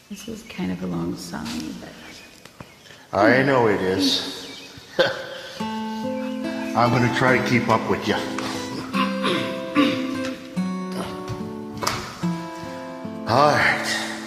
This is kind of a long song, but I know it is. I'm gonna try to keep up with you. All right.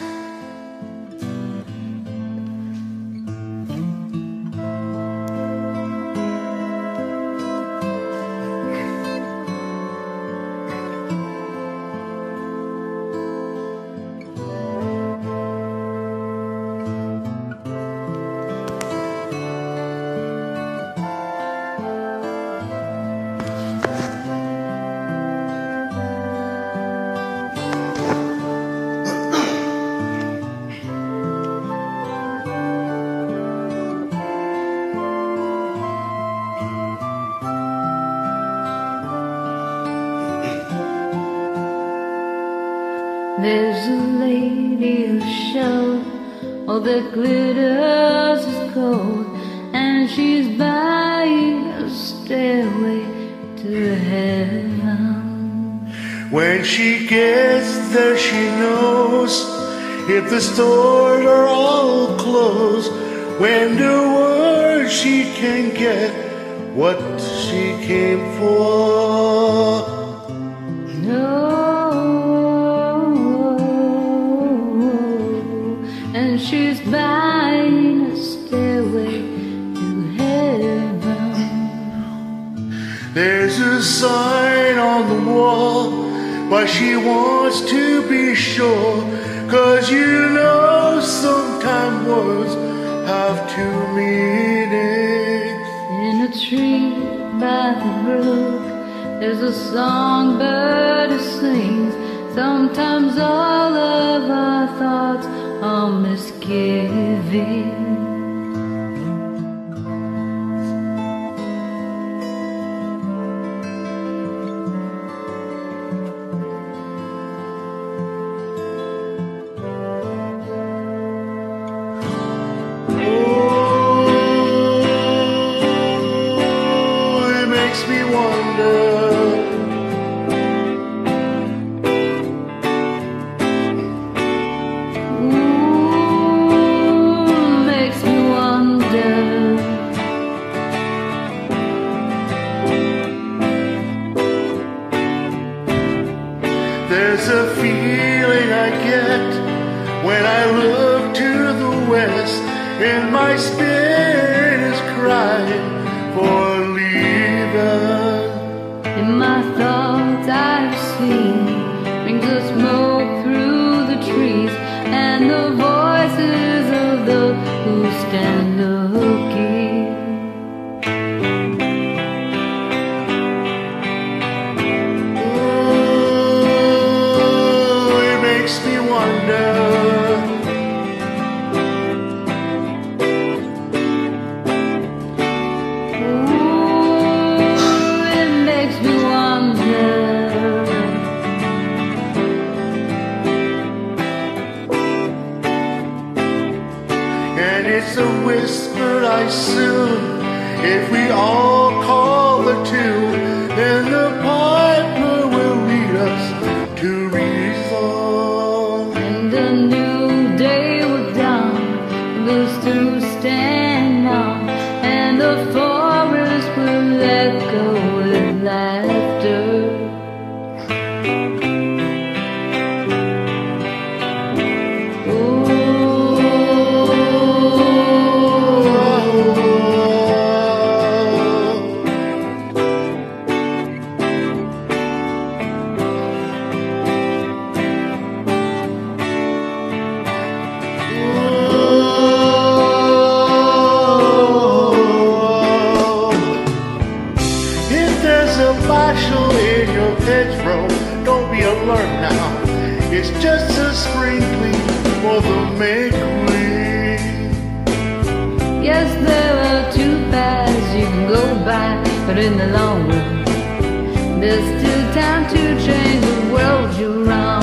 there's a lady who showed all that glitters is gold, and she's buying a stairway to heaven. When she gets there, she knows if the stores are all closed, when the world she can get what she came for. No, and she's buying a stairway to heaven. There's a sign on the wall, but she wants to be sure, 'cause you know sometimes words have two meanings. In a tree by the brook, there's a songbird who sings. Sometimes all of our thoughts are misgiving. Makes me wonder. Ooh, makes me wonder. There's a feeling I get when I look to the west, and my spirit is crying for leaving. In my thoughts I've seen rings of smoke through the trees, and the voices of those who stand looking. Ooh, it makes me wonder. And it's a whisper I soon, if we all call the tune, then the piper will lead us to reason. And a new day will dawn, those two stand on, and the forest will echo with laughter. Marshall in your hedgerow, don't be alarmed now. It's just a sprinkling for the May Queen. Yes, there are two paths you can go by, but in the long run, there's still time to change the world you're on.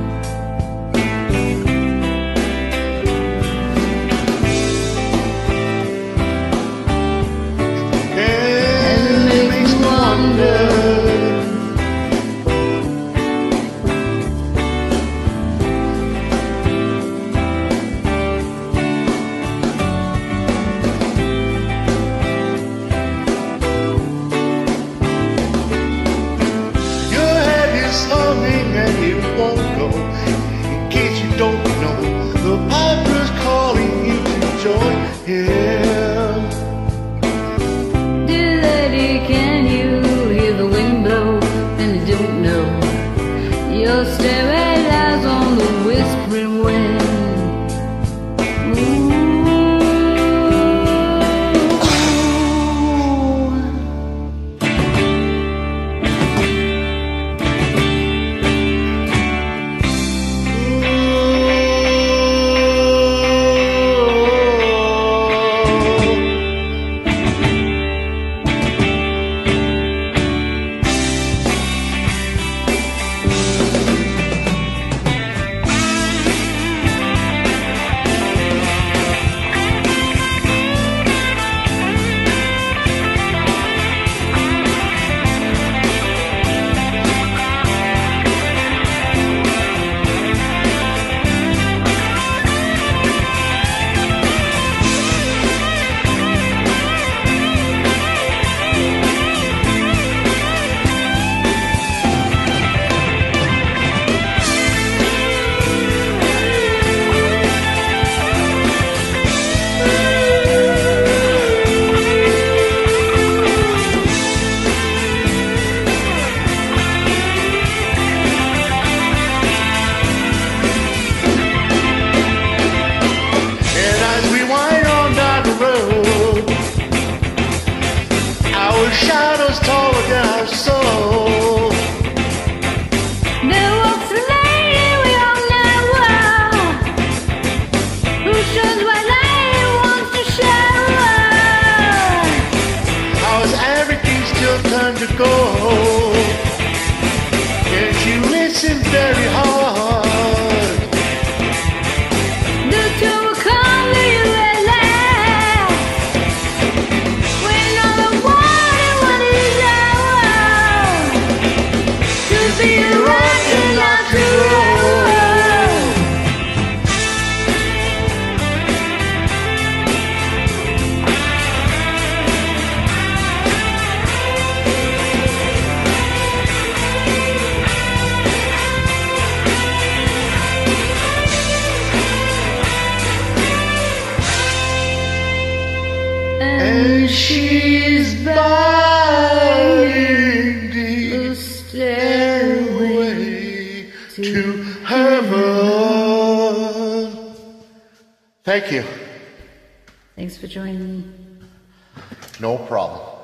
And it makes me wonder. to heaven. Thank you. Thanks for joining me. No problem.